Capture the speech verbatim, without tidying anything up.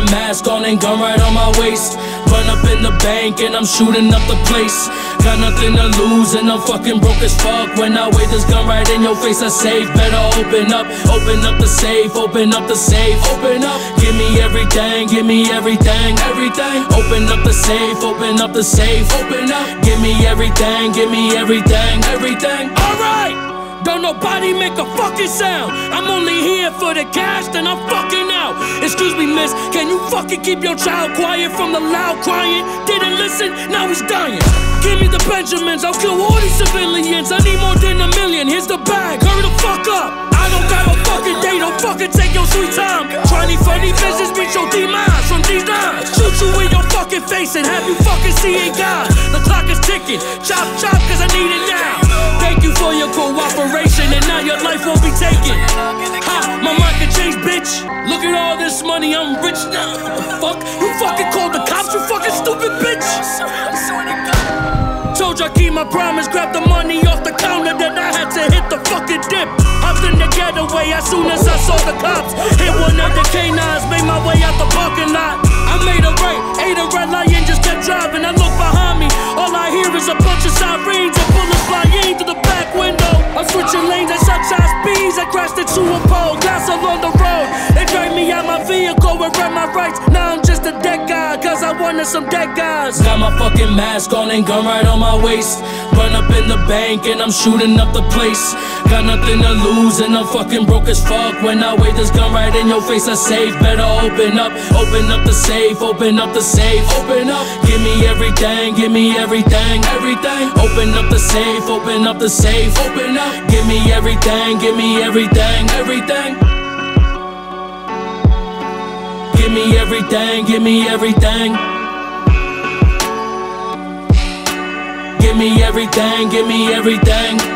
mask on and gun right on my waist. Run up in the bank and I'm shooting up the place. Got nothing to lose and I'm fucking broke as fuck. When I wave this gun right in your face, I say better open up. Open up the safe, open up the safe. Open up, give me everything, give me everything, everything. Open up the safe, open up the safe. Open up, give me everything, give me everything, everything. Alright! Don't nobody make a fucking sound. I'm only here for the cash, then I'm fucking out. Excuse me, miss, can you fucking keep your child quiet from the loud crying? Didn't listen, now he's dying. Give me the Benjamins, I'll kill all these civilians. I need more than a million, here's the bag, hurry the fuck up. I don't got a fucking day, don't fucking take your sweet time. Trying funny business, reach your demise from these nines. Shoot you in your fucking face and have you fucking seeing God. The clock is ticking, chop chop cause I need it now. Thank you for your cooperation and now your life won't be taken. Ha, my mind can change, bitch. Look at all this money, I'm rich now. What the fuck? You fucking called the cops, you fucking stupid bitch. Told you I keep my promise, grab the money off the counter, then I had to hit the fucking dip. Hopped in the getaway as soon as I saw the cops. Hit one of the canines, made my way out the parking lot. I made a right, ate a red lion, just kept driving. I look behind me, all I hear is a bunch of sirens and bullets flying through the back window. I'm switching lanes at such high speeds, I crashed into a pole, glass along the road. They dragged me out my vehicle and read my rights. Now I'm just a dead guy, cause I wanted some dead guys. Got my fucking mask on and gun right on my waist. Run up in the bank and I'm shooting up the place. Got nothing to lose and I'm fucking broke as fuck. When I wave this gun right in your face, I say better open up. Open up the safe, open up the safe. Open up, give me everything, give me everything, everything. Open up the safe, open up the safe. Open up, give me everything, give me everything, everything. Give me everything, give me everything. Give me everything, give me everything.